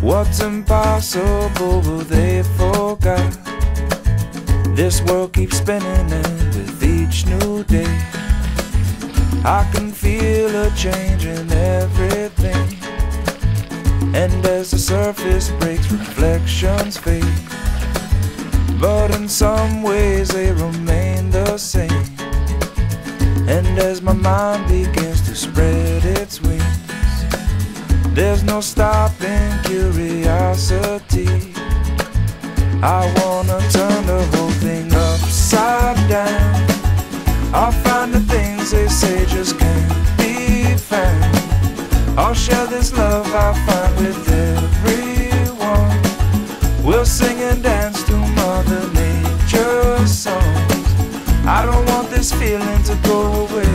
What's impossible, well, they forgot. This world keeps spinning, and with each new day I can feel a change in everything. And as the surface breaks, reflections fade, but in some ways they remain the same. And as my mind begins to spread its wings, there's no stopping curiosity. I wanna turn the whole thing upside down. I'll find the things they say just can't be found. I'll share this love I find with everyone. We'll sing and dance to Mother Nature's songs. I don't want this feeling to go away.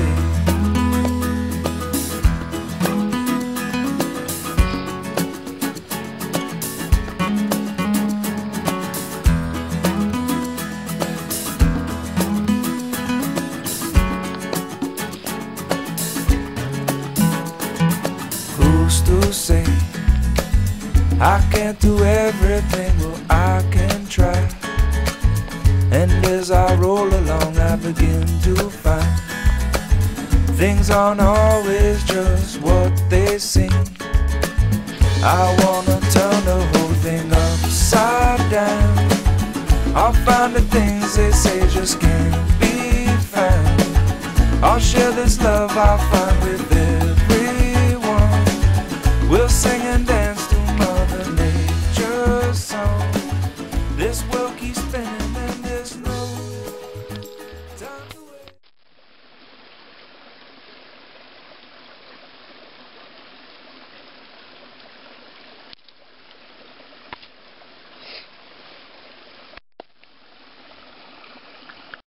Who's to say I can't do everything? Well, I can try. And as I roll along, I begin to find things aren't always just what they seem. I wanna turn the whole thing upside down. I'll find the things they say just can't be found. I'll share this love I find